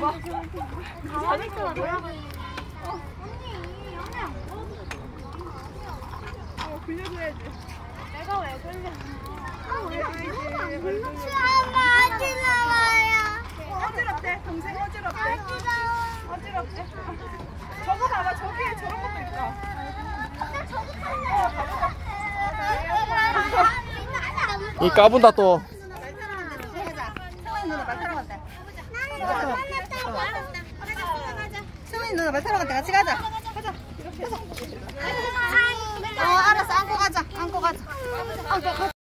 봐. 가만히 있어. 굴려줘야지. 내가 왜 그러냐? 엄마 어디 나와요? 어지럽대. 동생 어지럽대. 어지럽대. 저거 봐봐. 저기에 저런 것도 있다. 이 까분다 또. 승훈이 누나 말 타러 간대. 승훈이 누나 말 타러 간대. 같이 가자. 가자. 알았어. 안고 가자. 안고 가자. 안고 가자.